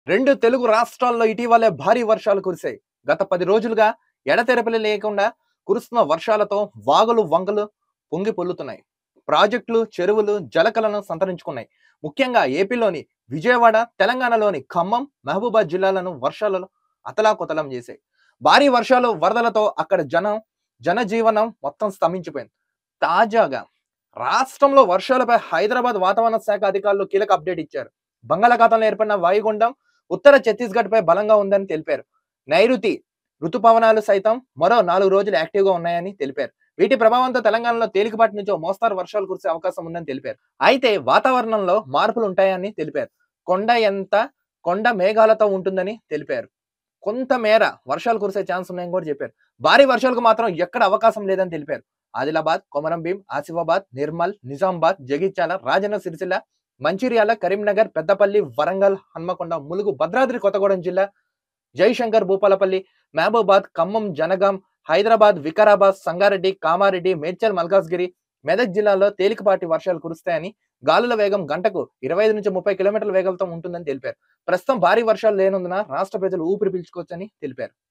రెండు తెలుగు రాష్ట్రాల్లో ఇటీవలే భారీ వర్షాలు కురిశాయి. గత 10 రోజులుగా ఎడతెరపి లేకుండా కురుస్తున్న వర్షాలతో వాగులు, వంకలు పొంగి పొర్లుతున్నాయి. ప్రాజెక్టులు, చెరువులు జలకలను సంతరించుకున్నాయి. ముఖ్యంగా ఏపీలోని విజయవాడ, తెలంగాణలోని ఖమ్మం, మహబూబాద్ జిల్లాలను వర్షాలలో అతలాకుతలం చేశాయి. భారీ వర్షాలు, వరదలతో అక్కడ జనజీవనం మొత్తం స్తంభించిపోయింది. తాజాగా రాష్ట్రంలో వర్షాలపై హైదరాబాద్ వాతావరణ శాఖ అధికారులు కీలక అప్డేట్ ఇచ్చారు. బంగాళాఖాతంలో ఏర్పడిన వాయుగుండం ఉత్తర ఛత్తీస్గఢ్ పై బలంగా ఉందని తెలిపారు. నైరుతి రుతుపవనాలు సైతం మరో 4 రోజులు యాక్టివ్ గా ఉన్నాయని తెలిపారు. వీటి ప్రభావంతో తెలంగాణలో తేలికపాటి నుంచి ఓ మోస్తారు వర్షాలు కురిసే అవకాశం ఉందని తెలిపారు. అయితే వాతావరణంలో మార్పులు ఉంటాయని తెలిపారు. కొండ ఎంత కొండ మేఘాలతో ఉంటుందని తెలిపారు. కొంత మేర వర్షాలు కురిసే ఛాన్స్ ఉన్నాయని కూడా చెప్పారు. భారీ వర్షాలకు మాత్రం ఎక్కడ అవకాశం లేదని తెలిపారు. ఆదిలాబాద్, కొమరంభీం, ఆసిఫాబాద్, నిర్మల్, నిజామాబాద్, జగిత్యాల, రాజన్న సిరిసిల్ల, మంచిర్యాల, కరీంనగర్, పెద్దపల్లి, వరంగల్, హన్మకొండ, ములుగు, భద్రాద్రి కొత్తగూడెం జిల్లా, జయశంకర్, భూపాలపల్లి, మహబూబాద్, ఖమ్మం, జనగాం, హైదరాబాద్, వికారాబాద్, సంగారెడ్డి, కామారెడ్డి, మేడ్చల్, మల్కాజ్గిరి, మెదక్ జిల్లాలో తేలికపాటి వర్షాలు కురుస్తాయని, గాలుల వేగం గంటకు 25 నుంచి 30 కిలోమీటర్ల వేగంతో ఉంటుందని తెలిపారు. ప్రస్తుతం భారీ వర్షాలు లేనందున రాష్ట్ర ప్రజలు ఊపిరి పీల్చుకోవచ్చని తెలిపారు.